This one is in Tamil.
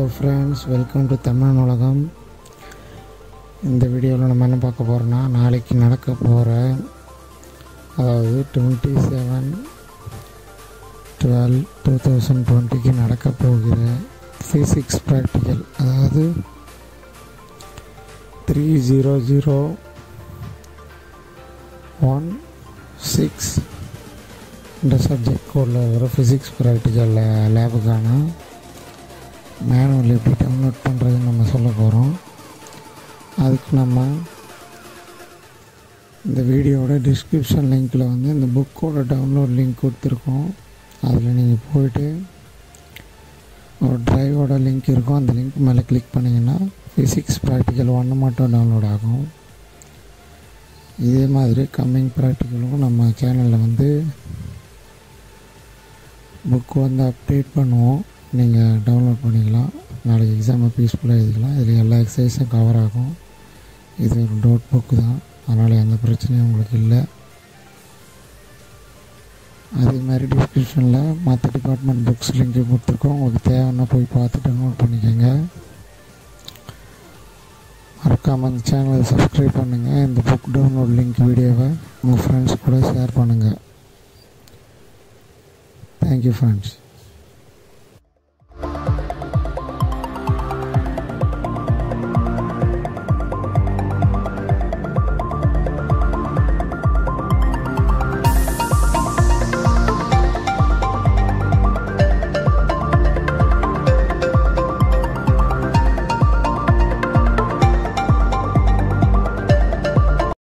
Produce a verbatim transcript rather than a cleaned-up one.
ஃப்ரெண்ட்ஸ், வெல்கம் டு தமிழ் உலகம். இந்த வீடியோவில் நம்ம என்ன பார்க்க போகிறோன்னா, நாளைக்கு நடக்க போகிற அதாவது twenty seven twelve two thousand டுவெண்ட்டிக்கு நடக்க போகிற ஃபிசிக்ஸ் ப்ராக்டிக்கல், அதாவது three zero zero one six இந்த சப்ஜெக்ட் கோடில் வர ஃபிசிக்ஸ் ப்ராக்டிக்கல் லேபுக்கான மேனுவல் எப்படி டவுன்லோட் பண்ணுறதுன்னு நம்ம சொல்ல போகிறோம். அதுக்கு நம்ம இந்த வீடியோவோட டிஸ்கிரிப்ஷன் லிங்க்கில் வந்து இந்த புக்கோட டவுன்லோட் லிங்க் கொடுத்துருக்கோம். அதில் நீங்கள் போய்ட்டு ஒரு ட்ரைவோட லிங்க் இருக்கும், அந்த லிங்க் மேலே கிளிக் பண்ணிங்கன்னா ஃபிசிக்ஸ் ப்ராக்டிக்கல் ஒன்று மட்டும் டவுன்லோட் ஆகும். இதே மாதிரி கம்மிங் ப்ராக்டிக்கலும் நம்ம சேனலில் வந்து புக்கு வந்து அப்டேட் பண்ணுவோம். நீங்கள் டவுன்லோட் பண்ணிக்கலாம். நாளைக்கு எக்ஸாமை பீஸ்ஃபுல்லாக எழுதிக்கலாம். இதில் எல்லா எக்ஸசைஸும் கவர் ஆகும். இது ஒரு நோட் புக்கு தான், அதனால் எந்த பிரச்சனையும் உங்களுக்கு இல்லை. அதே மாதிரி டிஸ்கிரிப்ஷனில் மற்ற டிபார்ட்மெண்ட் புக்ஸ் லிங்க்கு கொடுத்துருக்கோம். உங்களுக்கு தேவைன்னா போய் பார்த்து டவுன்லோட் பண்ணிக்கோங்க. மறக்காமல் அந்த சேனலை சப்ஸ்கிரைப் பண்ணுங்கள். இந்த புக் டவுன்லோட் லிங்க் வீடியோவை உங்கள் ஃப்ரெண்ட்ஸ் கூட ஷேர் பண்ணுங்கள். Thank you friends.